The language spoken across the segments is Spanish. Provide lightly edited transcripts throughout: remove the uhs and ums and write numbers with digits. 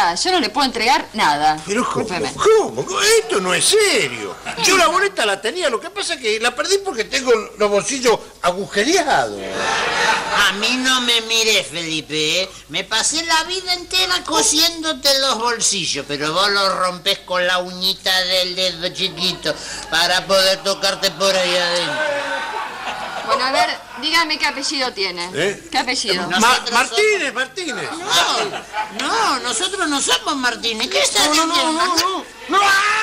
boleta, yo no le puedo entregar nada. Pero ¿cómo? Esto no es serio. Yo la boleta la tenía, lo que pasa es que la perdí porque tengo los bolsillos agujereados. A mí no me mires, Felipe, ¿eh? Me pasé la vida entera cosiéndote los bolsillos, pero vos los rompés con la uñita del dedo chiquito para poder tocarte por ahí adentro. Bueno, a ver, dígame qué apellido tiene. ¿Qué apellido? Martínez. No, nosotros no somos Martínez. ¿Qué estás diciendo? No.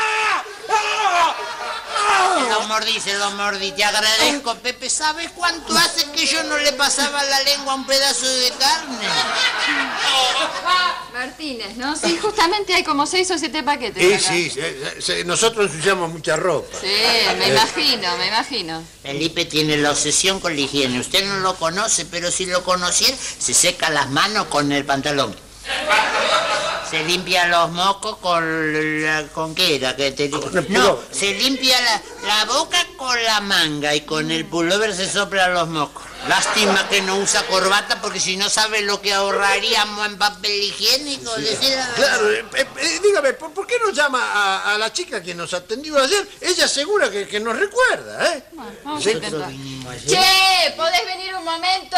Se lo mordí. Te agradezco, Pepe. ¿Sabes cuánto hace que yo no le pasaba la lengua a un pedazo de carne? Martínez, ¿no? Sí, justamente hay como 6 o 7 paquetes. Sí, nosotros usamos mucha ropa. Sí, me imagino. Felipe tiene la obsesión con la higiene. Usted no lo conoce, pero si lo conociera, se seca las manos con el pantalón. Se limpia los mocos ¿con qué era? No, se limpia la boca con la manga y con el pullover se sopla los mocos. Lástima que no usa corbata porque si no sabe lo que ahorraríamos en papel higiénico. Claro, dígame, ¿por qué no llama a la chica que nos atendió ayer? Ella segura que nos recuerda, ¿eh? Bueno, vamos a intentar. Che, ¿podés venir un momento?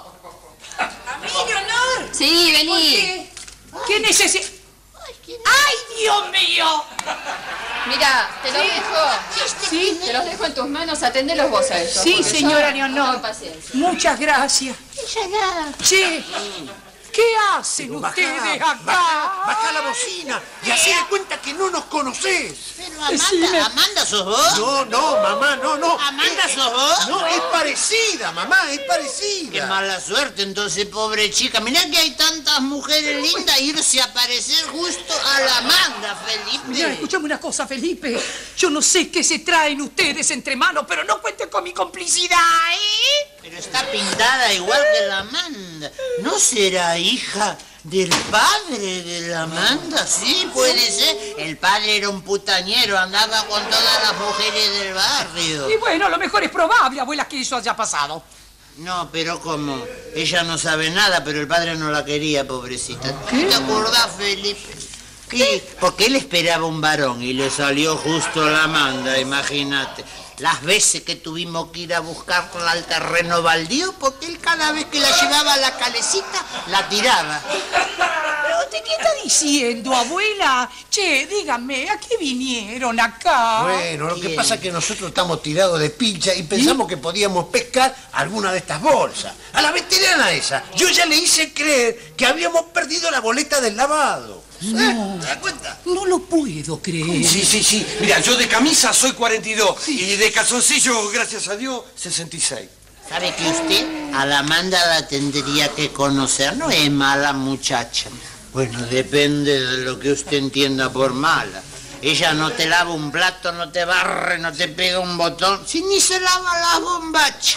¿A mí, Leonor? Sí, vení. ¿Qué necesita? ¡Ay, Dios mío! Mira, te los dejo. ¿Sí? Te los dejo en tus manos, atendelos vos a eso. Sí, señora Leonor. Muchas gracias. Che, ¿qué hacen ustedes acá? Bajá la bocina y hacé de cuenta que no nos conocés. Pero Amanda, ¿sos vos? No, mamá, no. ¿Amanda sos vos? No, es parecida, mamá, es parecida. Qué mala suerte, entonces, pobre chica. Mirá que hay tantas mujeres lindas, irse a parecer justo a la Amanda, Felipe. Mirá, escuchame una cosa, Felipe. Yo no sé qué se traen ustedes entre manos, pero no cuenten con mi complicidad, ¿eh? Pero está pintada igual que la Amanda. ¿No será hija del padre de la Amanda? Sí, puede ser. El padre era un putañero, andaba con todas las mujeres del barrio. Y bueno, lo mejor es probable, abuela, que eso haya pasado. No, pero ¿cómo? Ella no sabe nada, pero el padre no la quería, pobrecita. ¿Qué te acordás, Felipe? ¿Qué? Porque él esperaba un varón y le salió justo la Amanda, imagínate. Las veces que tuvimos que ir a buscarla al terreno baldío, porque él cada vez que la llevaba a la calecita, la tiraba. ¿Pero usted qué está diciendo, abuela? Che, díganme, ¿a qué vinieron acá? Bueno, lo que pasa es que nosotros estamos tirados de pincha y pensamos que podíamos pescar alguna de estas bolsas. A la veterana esa, yo ya le hice creer que habíamos perdido la boleta del lavado. No, ¿Te das cuenta? No lo puedo creer. Sí. Mira, yo de camisa soy 42 y de calzoncillo, gracias a Dios, 66. ¿Sabe que usted a la Amanda la tendría que conocer? No es mala muchacha. Bueno, depende de lo que usted entienda por mala. Ella no te lava un plato, no te barre, no te pega un botón, si ni se lava las bombachas.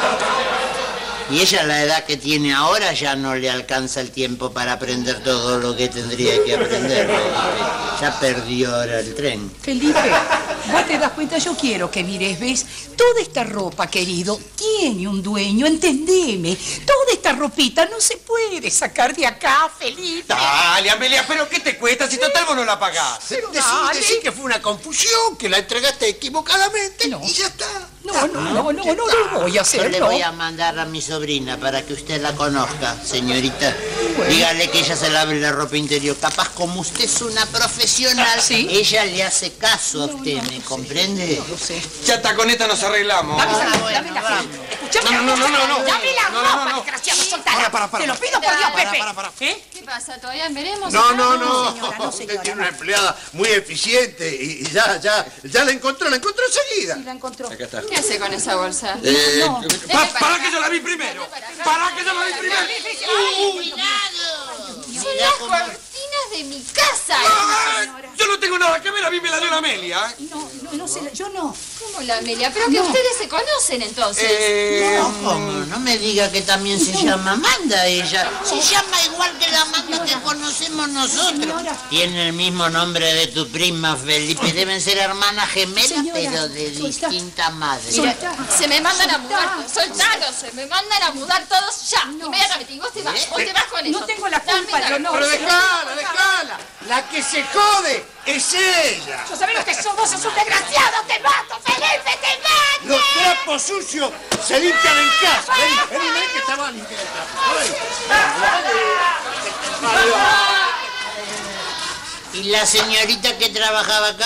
Y ella a la edad que tiene ahora ya no le alcanza el tiempo para aprender todo lo que tendría que aprender. Ya perdió ahora el tren. Felipe, vos te das cuenta, yo quiero que mires, ¿ves? Toda esta ropa, querido, tiene un dueño, entendeme. Toda esta ropita no se puede sacar de acá, Felipe. Dale, Amelia, pero ¿qué te cuesta si total vos no la pagás? Decí que fue una confusión, que la entregaste equivocadamente y ya está. No lo voy a hacer, Yo le voy a mandar a mi sobrina para que usted la conozca, señorita. Bueno. Dígale que ella se lave la ropa interior. Capaz como usted es una profesional, ¿sí? Ella le hace caso a usted, ¿me comprende? No lo sé. Ya está, con esta nos arreglamos. Dame la Escuchame. No. Dame la ropa, desgraciado, soltala. Para. Te lo pido por Dios, Pepe. Para. ¿Eh? ¿Qué pasa? ¿Todavía veremos? No. señora, Usted tiene una empleada muy eficiente y ya la encontró enseguida. Sí, la encontró. Acá está. ¿Qué hace con esa bolsa? Para que yo la vi primero. Para que yo la vi primero. Son las cortinas de mi casa. Yo no tengo nada que ver, a mí me la dio la Amelia. No sé, yo no. ¿Cómo la Amelia? Pero que ustedes se conocen entonces. No, ¿cómo? No me diga que también se llama Amanda ella. Se llama igual que la Amanda que conocemos nosotros. Tiene el mismo nombre de tu prima, Felipe. Deben ser hermanas gemelas, pero de distinta madre. Mira, se me mandan a mudar. Soltalos, se me mandan a mudar todos ya. Inmediatamente. Y vos te vas con eso. No tengo la culpa, Dame no. Pero dejala. La que se jode es ella. ¿Yo sabés lo que sos? Vos sos un desgraciado. ¡Te mato, Felipe, te mato! Los trapos sucios se limpian en casa. Vení, que estaba limpiando el trapo. ¿Y la señorita que trabajaba acá?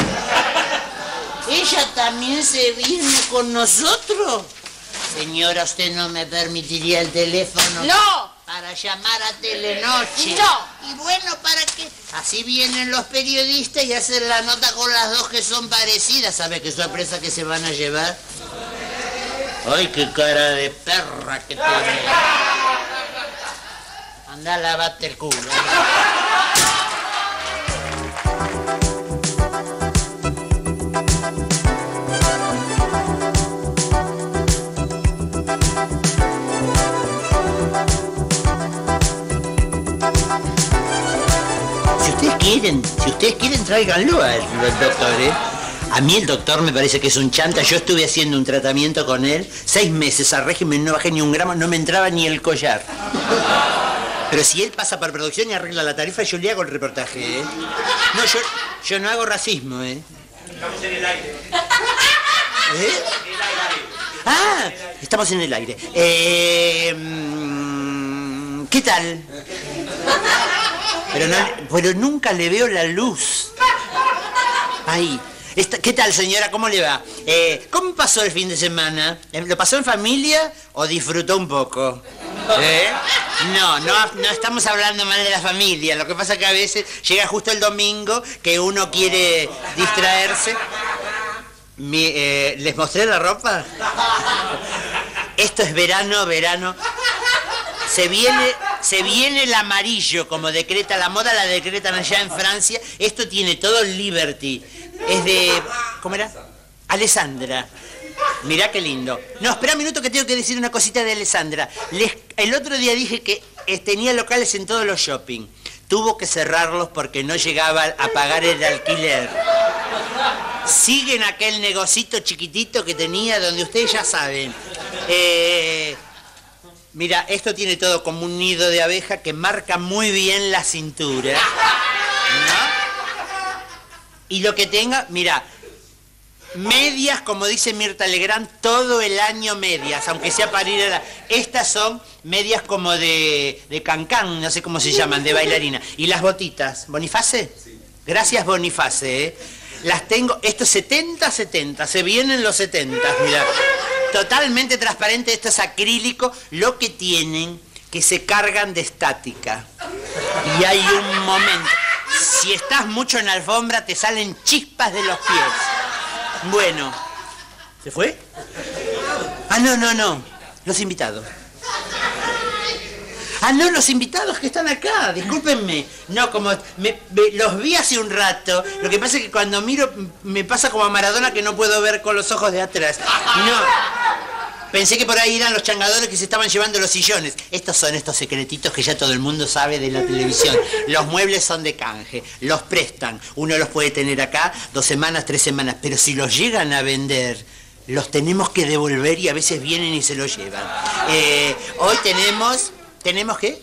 ¿Ella también se viene con nosotros? Señora, ¿usted no me permitiría el teléfono? ¡No! Para llamar a Telenoche. ¡No! Y bueno, ¿para qué? Así vienen los periodistas y hacen la nota con las dos que son parecidas. ¿Sabe qué sorpresa que se van a llevar? ¡Ay, qué cara de perra que tiene! Anda, lavate el culo. Si ustedes quieren, tráiganlo al doctor, ¿eh? A mí el doctor me parece que es un chanta. Yo estuve haciendo un tratamiento con él, 6 meses al régimen, no bajé ni un gramo, no me entraba ni el collar. Pero si él pasa por producción y arregla la tarifa, yo le hago el reportaje, ¿eh? No, yo no hago racismo, ¿eh? Estamos en el aire. ¿Eh? Ah, estamos en el aire. ¿Qué tal? Pero nunca le veo la luz. Ahí. ¿Qué tal, señora? ¿Cómo le va? ¿Cómo pasó el fin de semana? ¿Lo pasó en familia o disfrutó un poco? No estamos hablando mal de la familia. Lo que pasa es que a veces llega justo el domingo que uno quiere distraerse. ¿Les mostré la ropa? Esto es verano. Se viene el amarillo, como decreta la moda, la decretan allá en Francia. Esto tiene todo el Liberty. Es de... ¿Cómo era? Alessandra. Mirá qué lindo. No, espera un minuto que tengo que decir una cosita de Alessandra. El otro día dije que tenía locales en todos los shopping. Tuvo que cerrarlos porque no llegaba a pagar el alquiler. Siguen aquel negocito chiquitito que tenía donde ustedes ya saben. Mira, esto tiene todo como un nido de abeja que marca muy bien la cintura. ¿No? Y lo que tenga, mira, medias, como dice Mirta Legrand, todo el año medias, aunque sea para ir a la... Estas son medias como de cancán, no sé cómo se llaman, de bailarina. ¿Y las botitas? ¿Boniface? Sí. Gracias, Boniface, ¿eh? Las tengo, esto es 70, se vienen los 70, mira. Totalmente transparente, esto es acrílico, lo que tienen que se cargan de estática. Y hay un momento, si estás mucho en la alfombra te salen chispas de los pies. Bueno, ¿se fue? Ah, no, los invitados. Ah, no, los invitados que están acá, discúlpenme. No, como los vi hace un rato, lo que pasa es que cuando miro me pasa como a Maradona que no puedo ver con los ojos de atrás. No, pensé que por ahí eran los changadores que se estaban llevando los sillones. Estos son estos secretitos que ya todo el mundo sabe de la televisión. Los muebles son de canje, los prestan. Uno los puede tener acá 2 semanas, 3 semanas, pero si los llegan a vender... los tenemos que devolver y a veces vienen y se los llevan. Hoy tenemos... ¿Tenemos qué?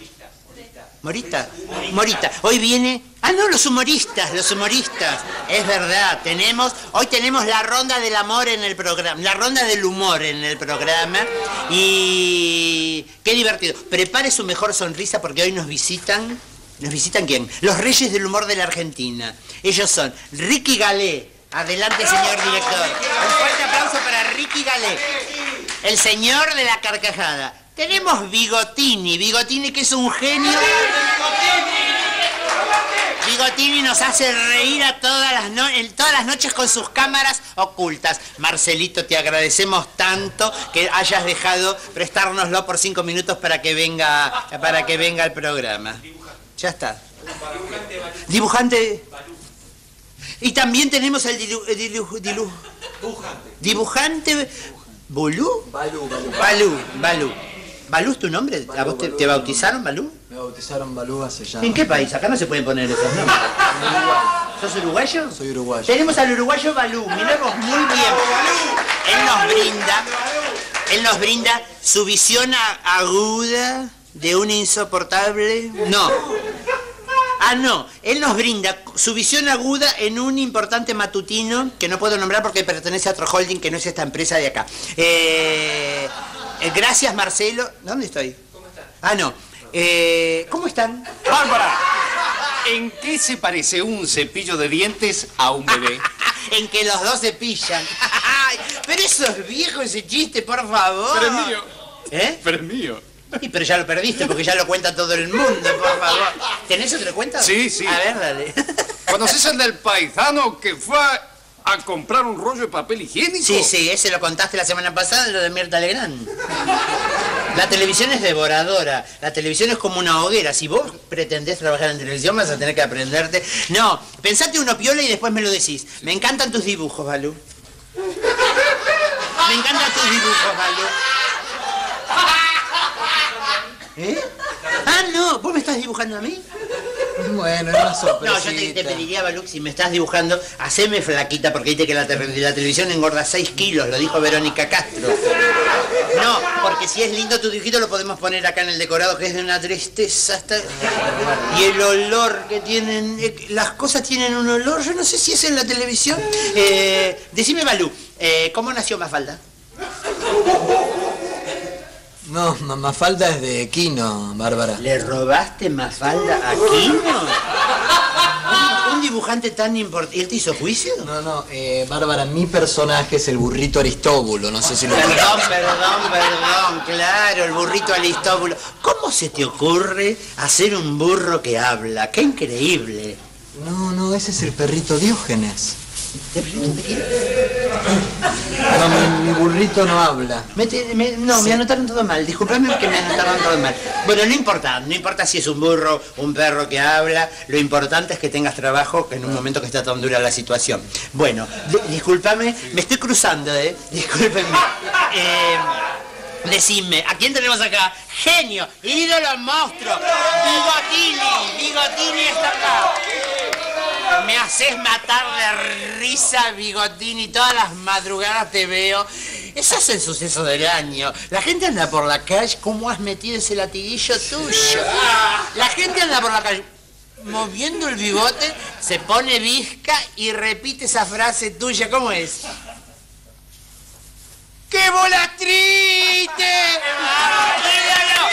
Morita. Hoy viene... Ah, no, los humoristas. Es verdad, hoy tenemos la ronda del amor en el programa, la ronda del humor en el programa. Y... qué divertido. Prepare su mejor sonrisa porque hoy nos visitan... ¿Nos visitan quién? Los reyes del humor de la Argentina. Ellos son Ricky Galé. Adelante, señor director. Un fuerte aplauso para Ricky Galé, el señor de la carcajada. Tenemos Bigotini que es un genio. Bigotini nos hace reír a todas las noches con sus cámaras ocultas. Marcelito, te agradecemos tanto que hayas dejado prestárnoslo por 5 minutos para que venga al programa. Ya está. Dibujante. Y también tenemos el dibujante. ¿Balú? Balú. ¿Balú es tu nombre? ¿A vos te bautizaron, Balú? Me bautizaron Balú hace ya... ¿En qué país? Acá no se pueden poner esos nombres. ¿Sos uruguayo? Soy uruguayo. Tenemos al uruguayo Balú. Miremos muy bien. Él nos brinda su visión aguda de un insoportable... No. Ah, no. Él nos brinda su visión aguda en un importante matutino que no puedo nombrar porque pertenece a otro holding que no es esta empresa de acá. Gracias, Marcelo. ¿Dónde estoy? ¿Cómo están? Ah, no. ¿Cómo están? Bárbara, ¿en qué se parece un cepillo de dientes a un bebé? En que los dos se pillan. Pero eso es viejo, ese chiste, por favor. Pero es mío. ¿Eh? Pero es mío. Sí, pero ya lo perdiste porque ya lo cuenta todo el mundo, por favor. ¿Tenés otro cuento? Sí, sí. A ver, dale. ¿Conoces el del paisano que fue a comprar un rollo de papel higiénico? Sí, sí, ese lo contaste la semana pasada, lo de Mirta Legrand. La televisión es devoradora. La televisión es como una hoguera. Si vos pretendés trabajar en televisión, vas a tener que aprenderte. No, pensate uno piola y después me lo decís. Me encantan tus dibujos, Balú. Me encantan tus dibujos, Balú. ¿Eh? Ah, no, ¿vos me estás dibujando a mí? Bueno, es una sorpresita. No, yo te pediría, Balú, si me estás dibujando, haceme flaquita, porque viste que la televisión engorda 6 kilos, lo dijo Verónica Castro. No, porque si es lindo tu dibujito lo podemos poner acá en el decorado, que es de una tristeza hasta... Y el olor que tienen... las cosas tienen un olor, yo no sé si es en la televisión. Decime, Balú, ¿cómo nació Mafalda? No, Mafalda es de Quino, Bárbara. ¿Le robaste Mafalda a Quino? ¿Un dibujante tan importante? ¿Y él te hizo juicio? No, Bárbara, mi personaje es el burrito Aristóbulo, no sé si lo... Perdón, claro, el burrito Aristóbulo. ¿Cómo se te ocurre hacer un burro que habla? ¡Qué increíble! No, ese es el perrito Diógenes. ¿De quién? No, mi burrito no habla. Me anotaron todo mal. Disculpame que me anotaron todo mal. Bueno, no importa si es un burro, un perro que habla. Lo importante es que tengas trabajo en un momento que está tan dura la situación. Bueno, discúlpame, me estoy cruzando, Discúlpenme. Decime, ¿a quién tenemos acá? Genio, ídolo, monstruo. Bigotini está acá. Me haces matar de risa, Bigotini. Todas las madrugadas te veo. Ese es el suceso del año. La gente anda por la calle. ¿Cómo has metido ese latiguillo tuyo? La gente anda por la calle moviendo el bigote, se pone visca y repite esa frase tuya. ¿Cómo es? ¡Qué volatrite! ¡Ídolo!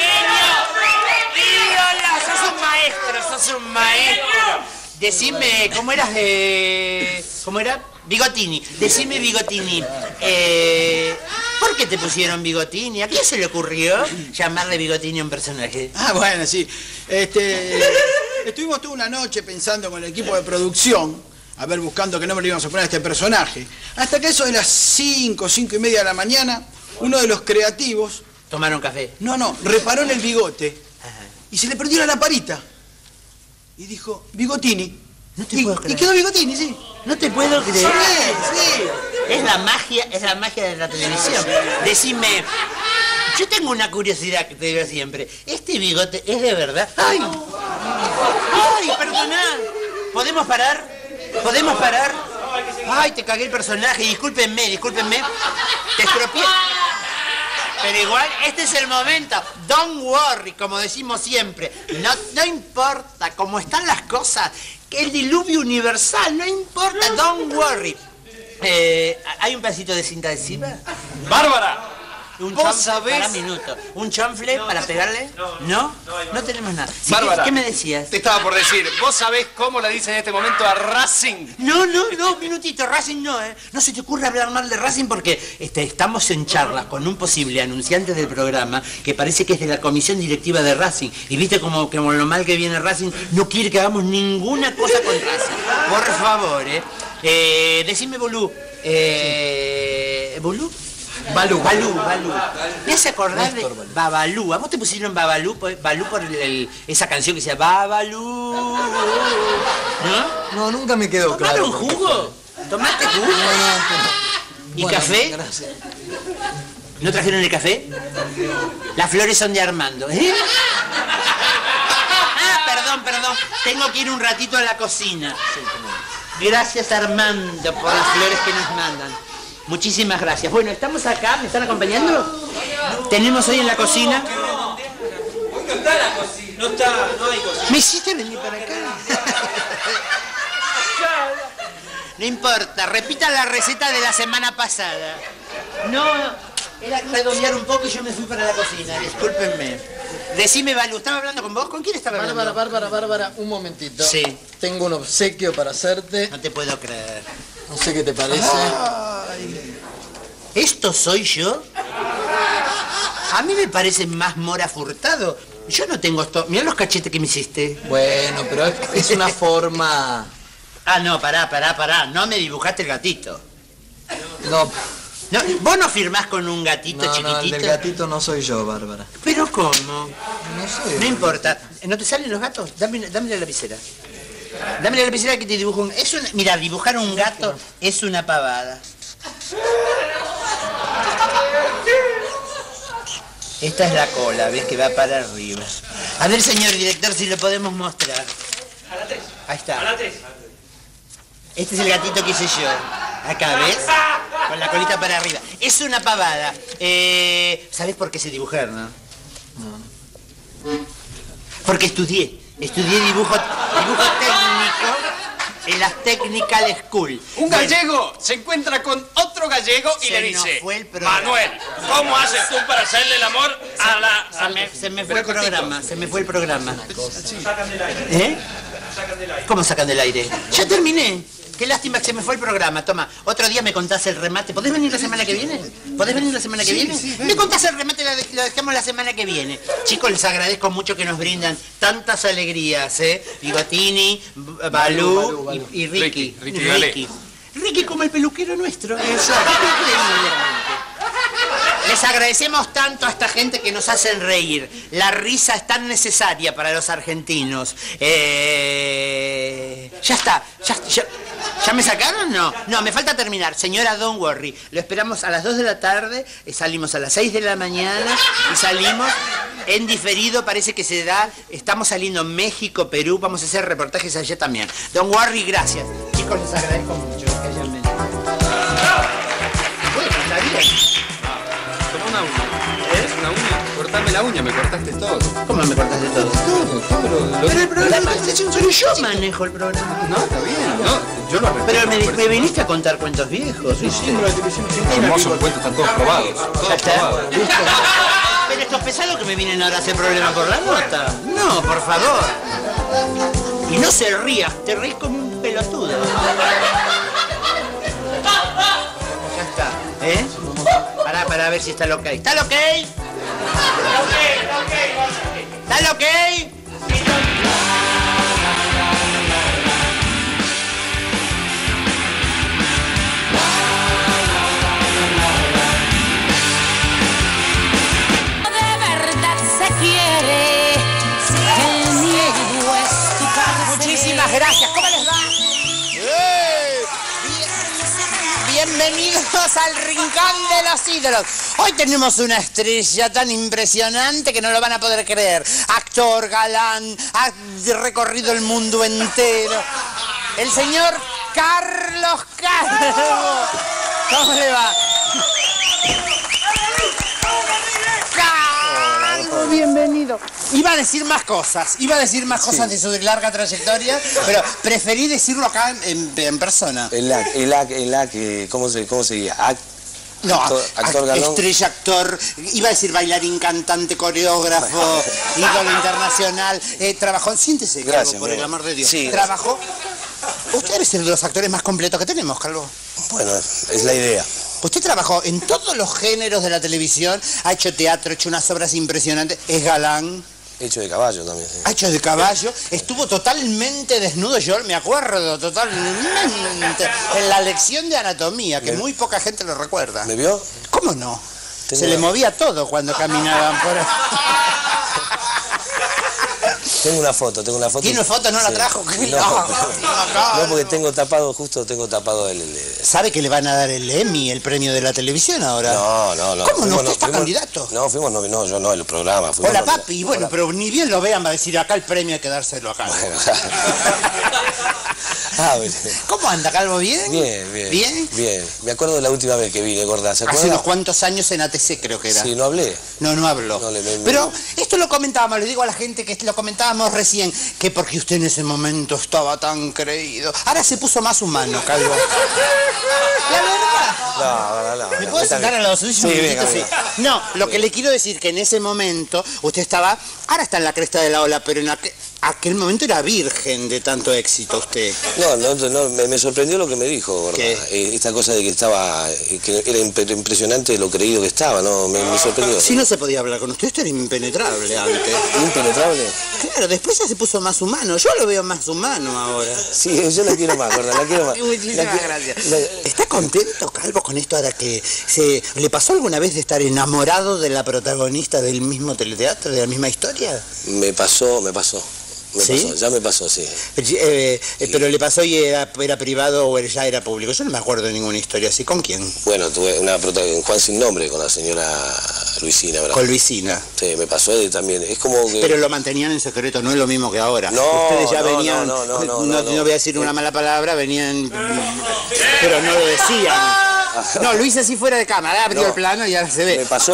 ¡Sos un maestro! Decime, ¿cómo eras de...? ¿Cómo era? Bigotini. Decime, Bigotini. ¿Por qué te pusieron Bigotini? ¿A quién se le ocurrió llamarle Bigotini a un personaje? Ah, bueno, sí. Estuvimos toda una noche pensando con el equipo de producción, a ver, buscando qué nombre le íbamos a poner a este personaje. Hasta que eso de las 5:30 de la mañana, uno de los creativos... ¿Tomaron café? No, reparó en el bigote. Ajá. Y se le perdió la lamparita. Y dijo, Bigotini. No te puedo creer. Y quedó Bigotini, sí. No te puedo creer. Sí. Es la magia de la televisión. Decime, yo tengo una curiosidad que te digo siempre. ¿Este bigote es de verdad? ¡Ay! Perdona. ¿Podemos parar? Ay, te cagué el personaje. Discúlpenme. Te estropeé. Pero igual, este es el momento. Don't worry, como decimos siempre. No importa cómo están las cosas. Que el diluvio universal, no importa. Don't worry. ¿Hay un pedacito de cinta adhesiva? ¡Bárbara! ¿Vos sabés? Para un minuto. ¿Un chanfle para pegarle? ¿No? No tenemos nada. Sí, Bárbara, ¿qué me decías? Te estaba por decir, ¿vos sabés cómo le dicen en este momento a Racing? No, un minutito, Racing no, No se te ocurre hablar mal de Racing porque estamos en charlas con un posible anunciante del programa que parece que es de la comisión directiva de Racing. Y viste como lo mal que viene Racing, no quiere que hagamos ninguna cosa con Racing. Por favor, Decime, Bolú. ¿Bolú? Balú. ¿Me hace acordar de Babalú? ¿A vos te pusieron Babalú por esa canción que se llama Babalú? ¿No? No, nunca me quedó claro. ¿Tomaron jugo? ¿Tomaste jugo? No. ¿Y bueno, café? Gracias. ¿No trajeron el café? Las flores son de Armando. Perdón. Tengo que ir un ratito a la cocina. Gracias, Armando, por las flores que nos mandan. Muchísimas gracias. Bueno, estamos acá, ¿me están acompañando? Tenemos hoy en la cocina... Hoy no está la cocina. No está, no hay cocina. ¿Me hiciste venir para acá? No importa, repita la receta de la semana pasada. No, era redondear un poco y yo me fui para la cocina, discúlpenme. Decime, Balu, ¿estaba hablando con vos? ¿Con quién estaba hablando? Bárbara, un momentito. Sí. Tengo un obsequio para hacerte. No te puedo creer. No sé qué te parece. Ay. ¿Esto soy yo? A mí me parece más Mora Furtado. Yo no tengo esto. Mirá los cachetes que me hiciste. Bueno, pero es una forma... Ah, no, pará. No me dibujaste el gatito. No. No, ¿vos no firmás con un gatito chiquitito? No, el del gatito no soy yo, Bárbara. ¿Pero cómo? No sé. No importa. ¿No te salen los gatos? Dame la lapicera. Dame la lapicera que te dibujo un... Mira, dibujar un gato es una pavada. Esta es la cola, ves que va para arriba. A ver, señor director, si lo podemos mostrar. A la 3. Ahí está. A la 3. Este es el gatito que hice yo. Acá, ¿ves? Con la colita para arriba. Es una pavada. ¿Sabés por qué sé dibujar, no? No. Porque estudié dibujo técnico en la Technical School. Un gallego se encuentra con otro gallego y le dice: Manuel, ¿cómo haces tú para hacerle el amor a la... Se me fue el programa, se me fue el programa. Sacan del aire. Sacan del aire. ¿Cómo sacan del aire? Ya terminé. Qué lástima que se me fue el programa. Toma, otro día me contás el remate. ¿Podés venir la semana que viene? ¿Podés venir la semana que viene? Sí, me contás el remate y lo dejamos la semana que viene. Chicos, les agradezco mucho que nos brindan tantas alegrías, ¿eh? Bigotini, Balú y Ricky. Ricky como el peluquero nuestro. Exacto. Les agradecemos tanto a esta gente que nos hacen reír. La risa es tan necesaria para los argentinos. Ya está. ¿Ya me sacaron? No, me falta terminar. Señora, don't worry. Lo esperamos a las 2 de la tarde, salimos a las 6 de la mañana y salimos en diferido. Parece que se da. Estamos saliendo en México, Perú. Vamos a hacer reportajes allá también. Don't worry, gracias. Chicos, les agradezco mucho que hayan venido. Bueno, está bien. Toma una uña. ¿Es una uña? Cortame la uña, me cortaste todo. ¿Cómo me cortaste todo? Todo. Pero el programa yo manejo el programa. No, está bien. No, yo lo respeto. Pero me viniste a contar cuentos viejos, ¿viste? Hermosos cuentos, están todos probados. ¿Ya está? Pero estos pesados que me vienen ahora a hacer problema por la nota. No, por favor. Y no se rías, te reís como un pelotudo. Ya está, ¿eh? Para ver si está lo ok. ¿Está lo ok? ¿Está lo ok? Muchísimas gracias. ¿Cómo les va? Bienvenidos al Rincón de los Ídolos. Hoy tenemos una estrella tan impresionante que no lo van a poder creer. Actor, galán, ha recorrido el mundo entero. El señor Carlos Calvo. ¿Cómo le va? Calvo, bienvenido. Iba a decir más cosas de su larga trayectoria, pero preferí decirlo acá en persona. ¿Cómo se dice? No, actor galán. Estrella, actor, iba a decir bailarín, cantante, coreógrafo, ídolo internacional. Trabajó, siéntese, Calvo, Gracias, por el amor de Dios. Sí, Trabajó. Usted debe ser de los actores más completos que tenemos, Calvo. Bueno, es la idea. Usted trabajó en todos los géneros de la televisión, ha hecho teatro, ha hecho unas obras impresionantes, es galán. Hecho de caballo también, sí. Ha hecho de caballo, estuvo totalmente desnudo, yo me acuerdo totalmente, en la lección de anatomía, que muy poca gente lo recuerda. ¿Me vio? ¿Cómo no? Se le movía todo cuando caminaban por ahí. Tengo una foto. ¿Tiene foto? ¿No la trajo? No, porque tengo tapado el... ¿Sabe que le van a dar el Emmy, el premio de la televisión ahora? No. ¿Cómo no? ¿Usted está candidato? No, yo no, el programa. Hola, papi. Bueno, pero ni bien lo vean, va a decir acá el premio hay que dárselo acá. Bueno. ¿Cómo anda, Calvo? ¿Bien? Bien. Me acuerdo de la última vez que vine, gorda. ¿Se acuerda? Hace unos cuantos años en ATC creo que era. Sí, ¿no hablé? No habló. Pero esto lo comentábamos, le digo a la gente que lo comentábamos recién, que porque usted en ese momento estaba tan creído. Ahora se puso más humano, Calvo. La verdad. No. ¿Me puedo sentar a los suyos? Sí. No, lo que le quiero decir que en ese momento usted estaba, ahora está en la cresta de la ola, pero en aquel momento era virgen de tanto éxito usted. No, me sorprendió lo que me dijo, gorda. Esta cosa de que era impresionante lo creído que estaba, ¿no? Me sorprendió. Si no se podía hablar con usted, esto era impenetrable antes. ¿Impenetrable? Claro, después ya se puso más humano. Yo lo veo más humano ahora. Sí, yo la quiero más, gorda, la quiero más. Muchísimas gracias. ¿Está contento, Calvo, con esto ahora que le pasó alguna vez de estar enamorado de la protagonista del mismo teleteatro, de la misma historia? Me pasó. Ya me pasó, sí. Pero le pasó y era privado o ya era público. Yo no me acuerdo de ninguna historia así. ¿Con quién? Bueno, tuve una protagonista, Juan sin nombre, con la señora Luisina, ¿verdad? Con Luisina. Sí, me pasó también. Es como que... Pero lo mantenían en secreto, no es lo mismo que ahora. No, ustedes ya venían, no voy a decir una mala palabra, venían, pero no lo decían. No, lo hice así fuera de cámara, abrió el plano y ahora se ve. Me pasó...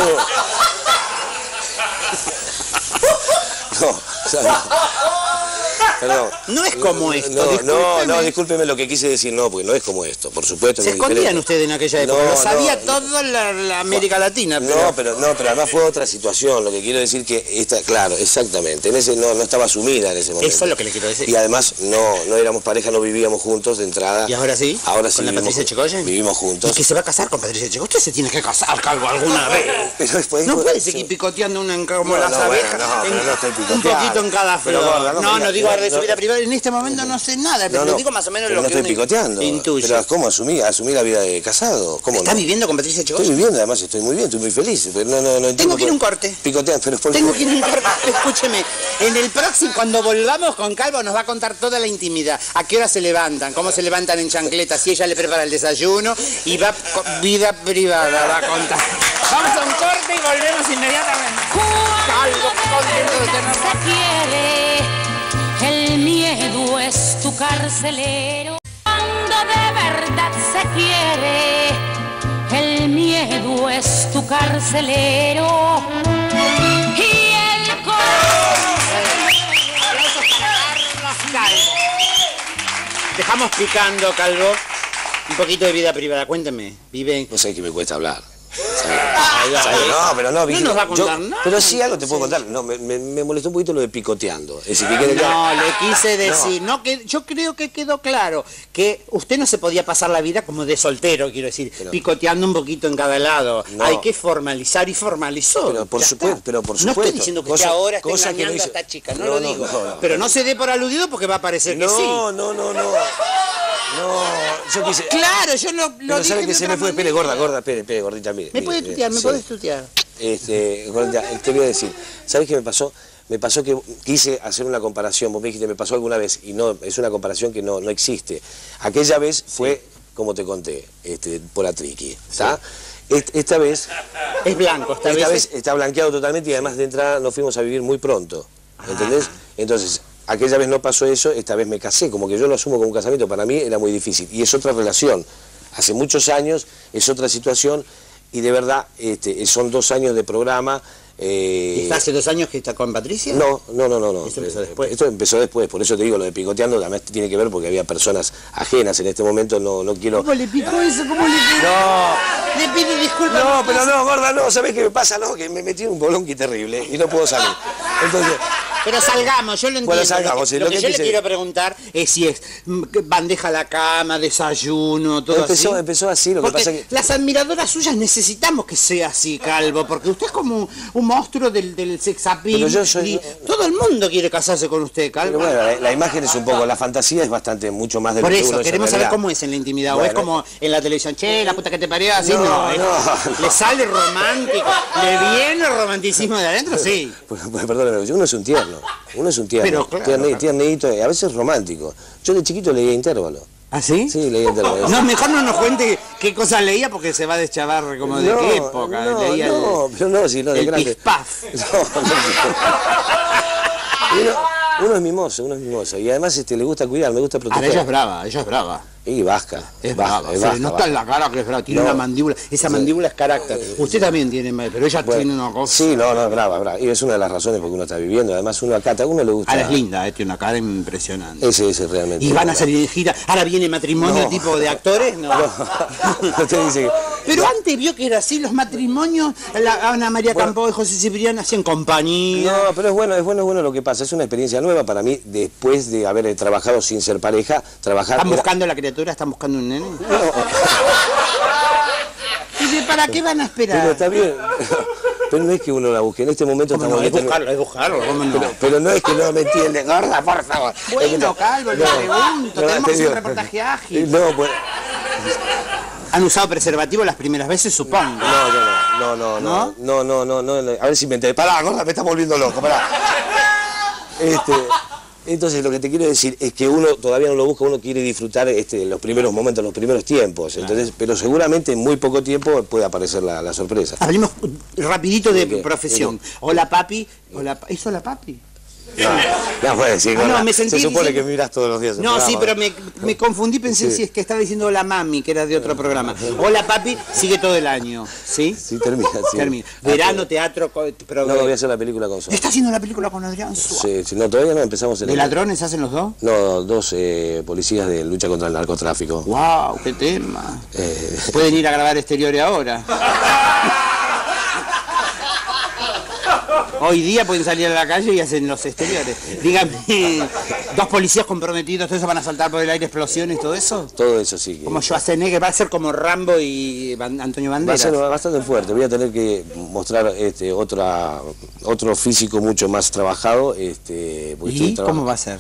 Perdón. No es como esto. No, discúlpeme lo que quise decir, porque no es como esto, por supuesto. Se escondían ustedes en aquella época, lo sabía toda la América Latina. Pero además fue otra situación, lo que quiero decir que, claro, exactamente, en ese no estaba sumida en ese momento. Eso es lo que le quiero decir. Y además no éramos pareja, no vivíamos juntos de entrada. ¿Y ahora sí? Ahora sí. ¿Con la Patricia Checoyen? Vivimos juntos. ¿Y que se va a casar con Patricia Checoyen? Usted se tiene que casar, Calvo, alguna vez. Pero después, no puede seguir picoteando como las abejas. No estoy picoteando. Un poquito en cada flor. No digo de su vida privada. En este momento no sé nada, pero digo más o menos lo que no estoy picoteando. Intuye. Pero ¿cómo asumí la vida de casado? ¿Cómo ¿Está viviendo con Patricia Checoyen? Estoy viviendo, además estoy muy bien, estoy muy feliz. Pero no tengo que ir a un corte. Picoteando, pero tengo que ir a un corte. Escúcheme, en el próximo, cuando volvamos con Calvo, nos va a contar toda la intimidad. ¿A qué hora se levantan? ¿Cómo se levantan en chancletas? Si ella le prepara el desayuno y va vida privada, va a contar. Vamos a un corte y volvemos inmediatamente. Calvo, contento de tenerlo. Se quiere. El miedo es tu carcelero. Cuando de verdad se quiere, el miedo es tu carcelero. Y el corazón. Aplausos para Carlos Calvo. Dejamos picando, Calvo, un poquito de vida privada. Cuénteme, vive. No sé qué me cuesta hablar. No nos va a contar nada. Pero sí algo te puedo contar. No, me molestó un poquito lo de picoteando. Es decir, que le quise decir, que yo creo que quedó claro que usted no se podía pasar la vida como de soltero, quiero decir, picoteando un poquito en cada lado. Hay que formalizar y formalizó. Pero por supuesto. No estoy diciendo que usted ahora esté engañando a esta chica, no lo digo. Pero no se dé por aludido porque va a parecer que sí. No, yo quise... Claro, yo lo pero dije. ¿Sabe que se me fue? Espere, gordita, mire. ¿Me puede tutear? ¿Me puedes tutear? Gordita, te voy a decir, ¿sabes qué me pasó? Me pasó que quise hacer una comparación, vos me dijiste, me pasó alguna vez, y no, es una comparación que no existe. Aquella vez fue, como te conté, por la triqui, ¿está? Esta vez... Es blanco, esta vez está blanqueado totalmente y además de entrada nos fuimos a vivir muy pronto, ¿entendés? Entonces... Aquella vez no pasó eso, esta vez me casé, como que yo lo asumo como un casamiento, para mí era muy difícil. Y es otra relación, hace muchos años, es otra situación, y de verdad, son 2 años de programa. ¿Está hace 2 años que está con Patricia? No. Esto empezó después. Esto empezó después, por eso te digo, lo de picoteando, además tiene que ver porque había personas ajenas en este momento, no quiero... ¿Cómo le picó eso? ¿Cómo le picó? No. Le pido disculpas. No, pero no, gorda, no, ¿sabés qué me pasa? No, que me metí en un bolonqui terrible y no puedo salir. Entonces... Pero salgamos, yo lo entiendo. Bueno, salgamos, lo que yo le quiero preguntar es si es bandeja a la cama, desayuno, todo así. Empezó así, lo que pasa que... Las admiradoras suyas necesitamos que sea así, Calvo, porque usted es como un monstruo del sex appeal. Pero yo soy... Todo el mundo quiere casarse con usted, Calvo. Pero bueno, la imagen es un poco, la fantasía es bastante, mucho más de lo que uno es. Por eso, queremos saber cómo es en la intimidad, bueno, o es como en la televisión, che, la puta que te parió, así no. Le sale romántico, le viene el romanticismo de adentro, sí. Perdóname, uno es un tierno. tierno. Uno es un tierno, Claro. tiernito, a veces romántico. Yo de chiquito leía Intervalo. ¿Ah, sí? Sí, leía Intervalo. No, mejor no nos cuente qué cosas leía porque se va a deschavar como de qué época. Leía pero no, si no, de el grande. Pispaf. Uno es mimoso, y además le gusta cuidar, me gusta proteger. Ahora ella es brava. Y vasca. Es brava, se nota en la cara que es brava, tiene una mandíbula, esa mandíbula es carácter. Usted también tiene, pero ella tiene una cosa. Sí, no, es brava, y es una de las razones por que uno está viviendo, además uno acá, a uno le gusta. Ahora es linda, tiene una cara impresionante. Ese realmente. Y van a salir en gira, ahora viene matrimonio tipo de actores, no. Usted dice que... Pero antes vio que era así, los matrimonios, Ana María Campo y José Cipriano hacían compañía. No, pero es bueno lo que pasa, es una experiencia nueva para mí, después de haber trabajado sin ser pareja, trabajar... ¿Están buscando la criatura? ¿Están buscando un nene? ¿Y para qué van a esperar? Pero está bien. Pero no es que uno la busque, en este momento estamos... Es buscarlo, ¿cómo no? Pero no es que no me entiende, gorda, por favor. Bueno, Calvo, le pregunto, tenemos que hacer un reportaje ágil. No, pues... ¿Han usado preservativo las primeras veces, supongo? No. A ver si me enteré. Pará, gorda, me está volviendo loco, pará. Entonces lo que te quiero decir es que uno todavía no lo busca, uno quiere disfrutar los primeros momentos, los primeros tiempos, entonces, pero seguramente en muy poco tiempo puede aparecer la sorpresa. Hablemos rapidito de profesión. Hola papi, ¿es hola papi? No puede decir, no, me sentí se supone diciendo... que miras todos los días. No, sí, pero me confundí, pensé si es que estaba diciendo hola mami, que era de otro programa. Hola papi, sigue todo el año, ¿sí? Sí, termina. Verano, teatro... No, voy a hacer la película con Suárez. ¿Está haciendo la película con Adrián Suárez? Sí, no, todavía no empezamos en ¿De ladrones hacen los dos? No, dos policías de lucha contra el narcotráfico. ¡Wow! ¡Qué tema! Pueden ir a grabar exteriores ahora. Hoy día pueden salir a la calle y hacen los exteriores. Dígame, dos policías comprometidos, ¿todo eso van a saltar por el aire, explosiones, todo eso? Todo eso sí. Como Schwarzenegger, va a ser como Rambo y Antonio Banderas. Va a ser bastante fuerte, voy a tener que mostrar otro físico mucho más trabajado. ¿Y cómo va a ser?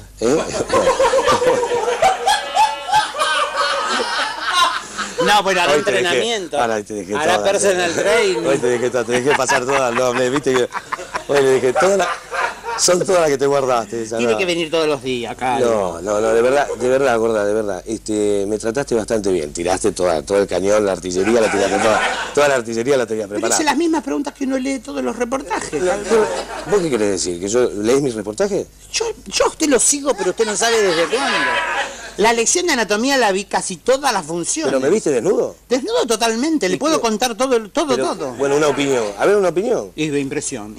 No, bueno, hará entrenamiento. Hará personal training. Hoy te dejé pasar todas, no, viste que... Hoy le dije, son todas las que te guardaste. Tiene que venir todos los días, acá. No, de verdad, gorda, de verdad. Me trataste bastante bien, tiraste todo el cañón, la artillería la tiraste toda la artillería la tenías preparada. Pero hice las mismas preguntas que uno lee todos los reportajes. ¿Vos qué querés decir? ¿Que yo lees mis reportajes? Yo a usted lo sigo, pero usted no sabe desde cuándo. La lección de anatomía la vi casi todas las funciones. ¿Pero me viste desnudo? Desnudo totalmente, le puedo contar todo. Bueno, una opinión. A ver, una opinión. Impresionante.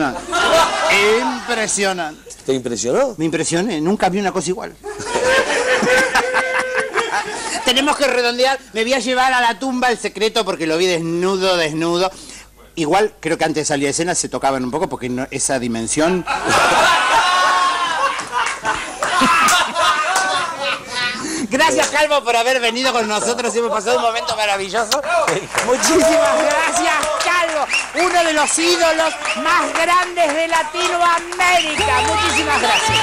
¿Te impresionó? Me impresioné, nunca vi una cosa igual. Tenemos que redondear, me voy a llevar a la tumba el secreto porque lo vi desnudo. Igual, creo que antes de salir de escena se tocaban un poco porque esa dimensión... Gracias, Calvo, por haber venido con nosotros. Hemos pasado un momento maravilloso. Muchísimas gracias, Calvo. Uno de los ídolos más grandes de Latinoamérica. Muchísimas gracias.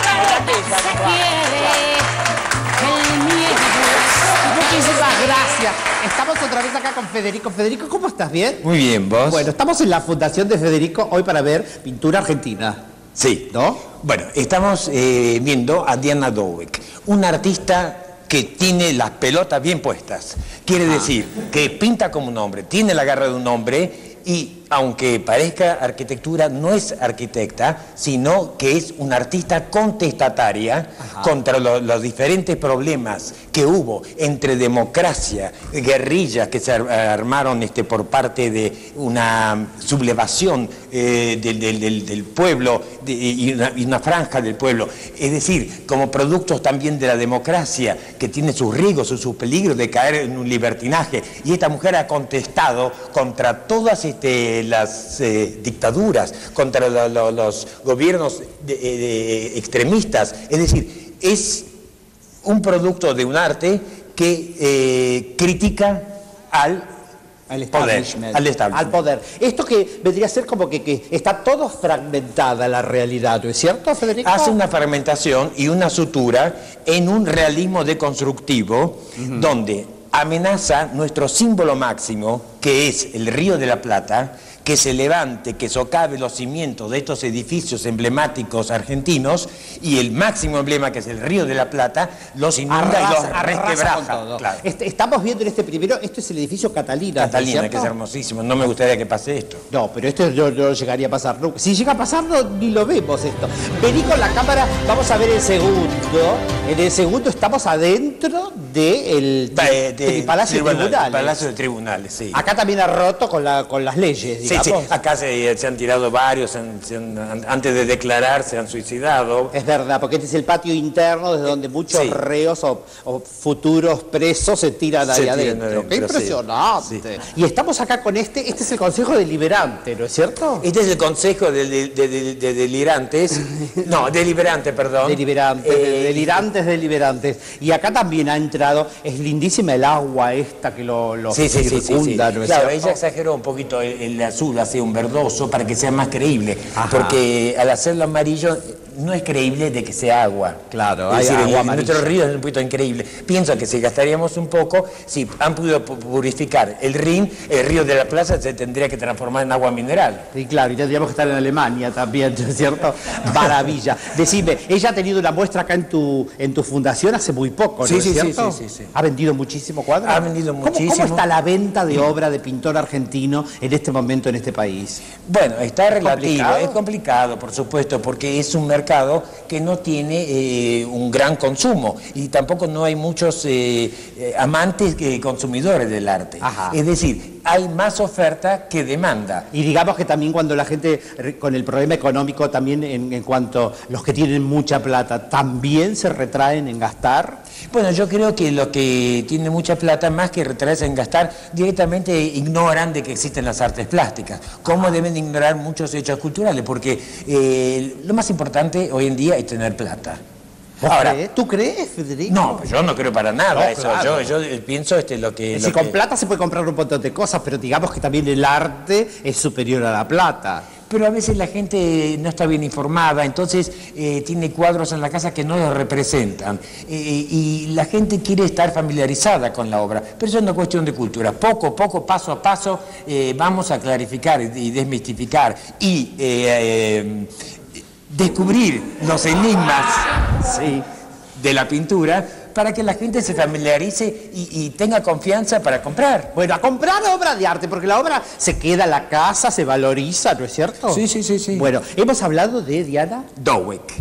Muchísimas gracias. Estamos otra vez acá con Federico. Federico, ¿cómo estás? ¿Bien? Muy bien, ¿vos? Bueno, estamos en la Fundación de Federico hoy para ver pintura argentina. Sí. ¿No? Bueno, estamos viendo a Diana Dowek, una artista que tiene las pelotas bien puestas. Quiere decir que pinta como un hombre, tiene la garra de un hombre y, aunque parezca arquitectura, no es arquitecta, sino que es una artista contestataria contra los diferentes problemas que hubo entre democracia, guerrillas que se armaron por parte de una sublevación del pueblo y una franja del pueblo. Es decir, como productos también de la democracia, que tiene sus riesgos, sus peligros de caer en un libertinaje. Y esta mujer ha contestado contra todas las dictaduras, contra los gobiernos extremistas. Es decir, es un producto de un arte que critica al poder. Esto que vendría a ser como que está todo fragmentada la realidad, ¿no es cierto, Federico? Hace una fragmentación y una sutura en un realismo deconstructivo donde amenaza nuestro símbolo máximo, que es el Río de la Plata, que se levante, que socave los cimientos de estos edificios emblemáticos argentinos y el máximo emblema, que es el Río de la Plata, los inunda y los resquebraja. Claro. Estamos viendo en este primero, esto es el edificio Catalina. Catalina, que es hermosísimo. No me gustaría que pase esto. No, pero esto no llegaría a pasar nunca. Si llega a pasar, ni lo vemos esto. Vení con la cámara, vamos a ver el segundo. En el segundo estamos adentro del Palacio de Tribunales. Palacio de Tribunales, sí. Acá también ha roto con las leyes, digamos. Sí, acá se han tirado varios, antes de declarar se han suicidado. Es verdad, porque este es el patio interno desde donde muchos reos o futuros presos se tiran ahí adentro. ¡Qué impresionante! Sí. Y estamos acá con este es el Consejo Deliberante, ¿no es cierto? Este es el Consejo de Deliberantes. No, Deliberante, perdón. Deliberantes. Y acá también ha entrado, es lindísima el agua esta que lo circunda, ¿no es claro, cierto? ella exageró un poquito el azul, hace un verdoso para que sea más creíble. Ajá. Porque al hacerlo amarillo no es creíble de que sea agua. Claro, es decir, agua nuestro río es un poquito increíble. Pienso que si gastaríamos un poco, si han podido purificar el Rin, el Río de la Plata se tendría que transformar en agua mineral. Sí, claro, y tendríamos que estar en Alemania también, ¿no es cierto? Maravilla. Decime, ella ha tenido una muestra acá en tu fundación hace muy poco, ¿no es cierto? Sí. ¿Ha vendido muchísimo cuadro? Ha vendido muchísimo. ¿Cómo está la venta de obra de pintor argentino en este momento en este país? Bueno, está relativo, es complicado, por supuesto, porque es un mercado que no tiene un gran consumo y tampoco no hay muchos amantes consumidores del arte. Ajá. Es decir, hay más oferta que demanda. Y digamos que también cuando la gente, con el problema económico, también en cuanto los que tienen mucha plata, también se retraen en gastar. Bueno, yo creo que los que tienen mucha plata, más que retraerse en gastar, directamente ignoran de que existen las artes plásticas. ¿Cómo deben ignorar muchos hechos culturales? Porque lo más importante hoy en día es tener plata. Ahora, ¿tú crees, Federico? No, pues yo no creo para nada eso. Claro. Yo pienso lo que... Con plata se puede comprar un montón de cosas, pero digamos que también el arte es superior a la plata. Pero a veces la gente no está bien informada, entonces tiene cuadros en la casa que no los representan. Y la gente quiere estar familiarizada con la obra. Pero eso es una cuestión de cultura. Poco a poco, paso a paso, vamos a clarificar y desmistificar y descubrir los enigmas de la pintura para que la gente se familiarice y tenga confianza para comprar. Bueno, a comprar obra de arte, porque la obra se queda en la casa, se valoriza, ¿no es cierto? Sí. Bueno, hemos hablado de Diana Dowek,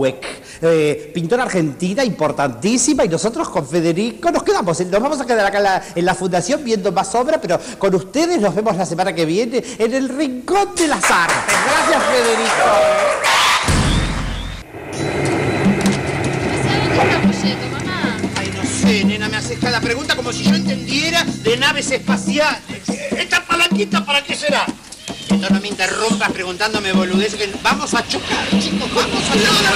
pintora argentina importantísima, y nosotros con Federico nos vamos a quedar acá en la fundación viendo más obra, pero con ustedes nos vemos la semana que viene en el Rincón de las Artes. Gracias, Federico. Nena, me haces cada pregunta como si yo entendiera de naves espaciales. ¿Esta palanquita para qué será? Entonces no me interrumpas preguntándome boludeces, que vamos a chocar, chicos, vamos a chocar.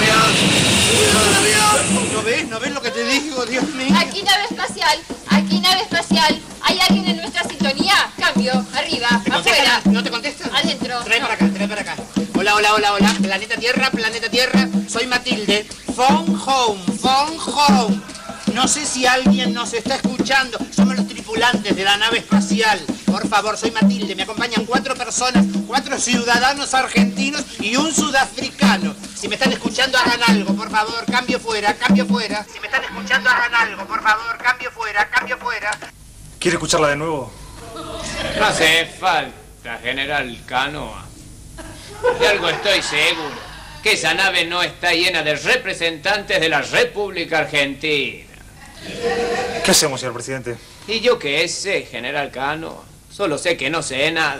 ¿No ves lo que te digo, Dios mío? Aquí nave espacial. ¿Hay alguien en nuestra sintonía? Cambio, arriba, afuera. ¿No te contestan? Adentro. Trae para acá. Hola. Planeta Tierra. Soy Matilde. Phone home. No sé si alguien nos está escuchando. Somos los tripulantes de la nave espacial. Por favor, soy Matilde. Me acompañan 4 personas, 4 ciudadanos argentinos y un sudafricano. Si me están escuchando, hagan algo, por favor. Cambio fuera. Si me están escuchando, hagan algo, por favor. Cambio fuera. ¿Quiere escucharla de nuevo? No hace falta, General Canoa. De algo estoy seguro. Que esa nave no está llena de representantes de la República Argentina. ¿Qué hacemos, señor presidente? ¿Y yo qué sé, General Cano? Solo sé que no sé nada.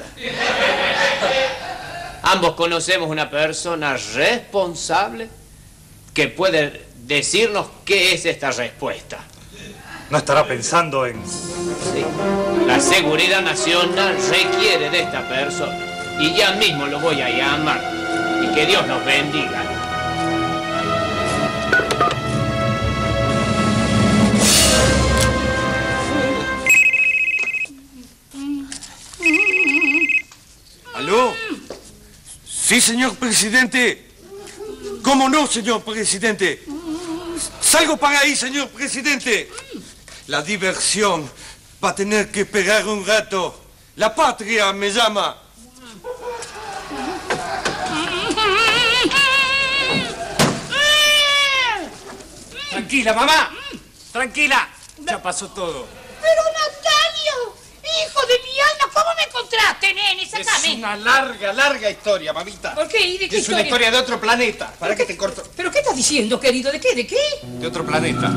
Ambos conocemos una persona responsable que puede decirnos qué es esta respuesta. ¿No estará pensando en...? Sí. La seguridad nacional requiere de esta persona. Y ya mismo lo voy a llamar. Y que Dios nos bendiga. ¿Aló? Sí, señor presidente. ¿Cómo no, señor presidente? Salgo para ahí, señor presidente. La diversión va a tener que esperar un rato. La patria me llama. Tranquila, mamá. Tranquila. Ya pasó todo. Pero Natalio, hijo de mi alma, ¿cómo me encontraste, nene? Sácame. Es una larga historia, mamita. ¿Por qué? ¿Y de qué Es una historia de otro planeta. ¿Para qué te corto? ¿Pero qué estás diciendo, querido? ¿De qué? ¿De qué? De otro planeta.